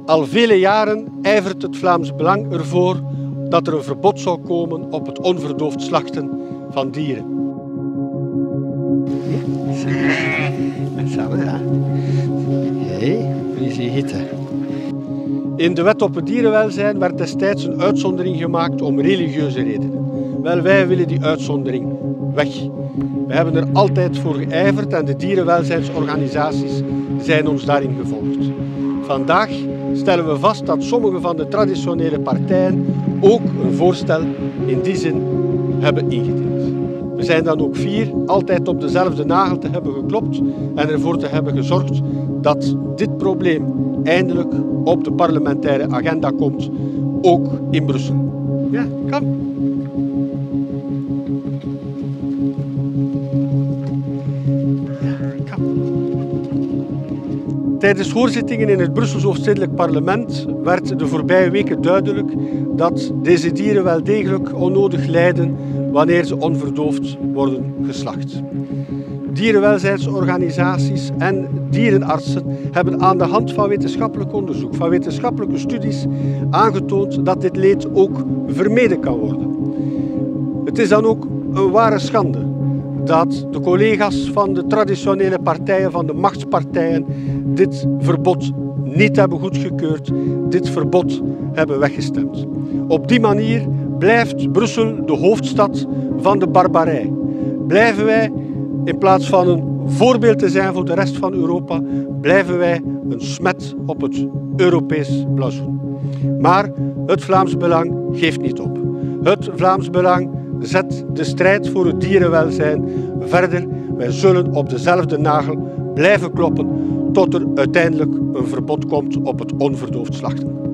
Al vele jaren ijvert het Vlaams Belang ervoor dat er een verbod zou komen op het onverdoofd slachten van dieren. Wie is die hitte? In de wet op het dierenwelzijn werd destijds een uitzondering gemaakt om religieuze redenen. Wel, wij willen die uitzondering weg. We hebben er altijd voor geijverd en de dierenwelzijnsorganisaties zijn ons daarin gevolgd. Vandaag stellen we vast dat sommige van de traditionele partijen ook een voorstel in die zin hebben ingediend. We zijn dan ook fier altijd op dezelfde nagel te hebben geklopt en ervoor te hebben gezorgd dat dit probleem eindelijk op de parlementaire agenda komt, ook in Brussel. Ja, kom. Tijdens hoorzittingen in het Brussels Hoofdstedelijk Parlement werd de voorbije weken duidelijk dat deze dieren wel degelijk onnodig lijden wanneer ze onverdoofd worden geslacht. Dierenwelzijnsorganisaties en dierenartsen hebben aan de hand van wetenschappelijk onderzoek, van wetenschappelijke studies aangetoond dat dit leed ook vermeden kan worden. Het is dan ook een ware schande dat de collega's van de traditionele partijen, van de machtspartijen, dit verbod niet hebben goedgekeurd, dit verbod hebben weggestemd. Op die manier blijft Brussel de hoofdstad van de barbarij. Blijven wij, in plaats van een voorbeeld te zijn voor de rest van Europa, blijven wij een smet op het Europees blazoen. Maar het Vlaams Belang geeft niet op. Het Vlaams Belang zet de strijd voor het dierenwelzijn verder. Wij zullen op dezelfde nagel blijven kloppen tot er uiteindelijk een verbod komt op het onverdoofd slachten.